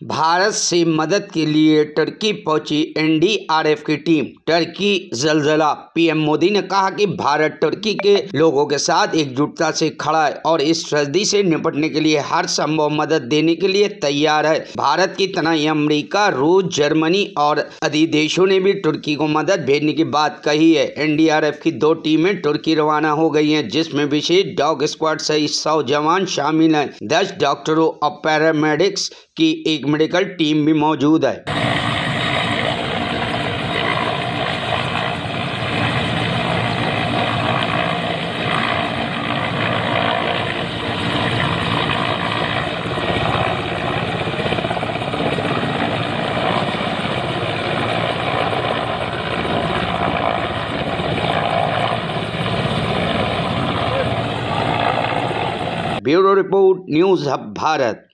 भारत से मदद के लिए तुर्की पहुंची एनडीआरएफ की टीम। तुर्की जलजला। पीएम मोदी ने कहा कि भारत तुर्की के लोगों के साथ एकजुटता से खड़ा है और इस त्रैदी से निपटने के लिए हर संभव मदद देने के लिए तैयार है। भारत की तरह ही अमेरिका, रूस, जर्मनी और अधिक देशों ने भी तुर्की को मदद भेजने की बात कही है। एनडीआरएफ की 2 टीमें तुर्की रवाना हो गई हैं, जिसमें विशेष डॉग स्क्वाड सहित 100 जवान शामिल हैं। 10 डॉक्टरों और पैरामेडिक्स की एक मेडिकल टीम भी मौजूद है। Bureau report, news hub Bharat.